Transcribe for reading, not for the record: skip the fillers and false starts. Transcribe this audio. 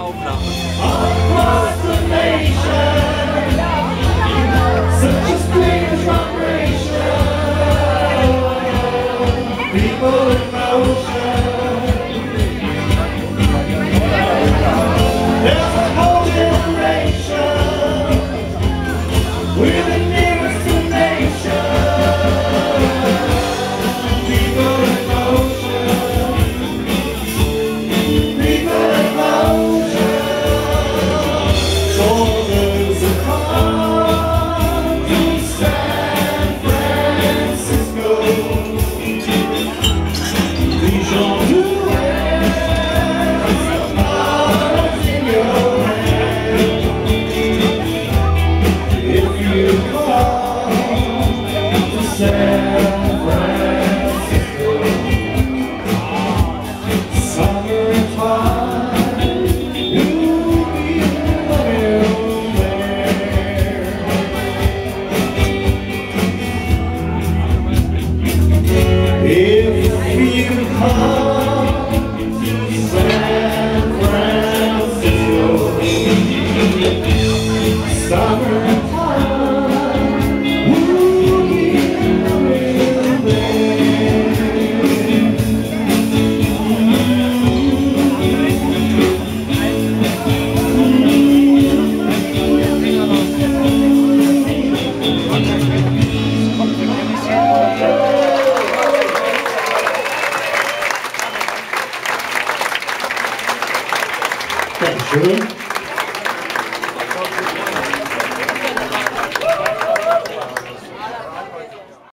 Aufnahme. Across the nation, such a strange vibration, people in motion. There's a whole generation we're the nearest to nation. People in motion, people in motion. Shoulders apart to San Francisco. These are two hands, the hearts in your hand. If you come to San Francisco, summertime, you'll be there. If you come to San Francisco, summertime, we'll be Dankeschön.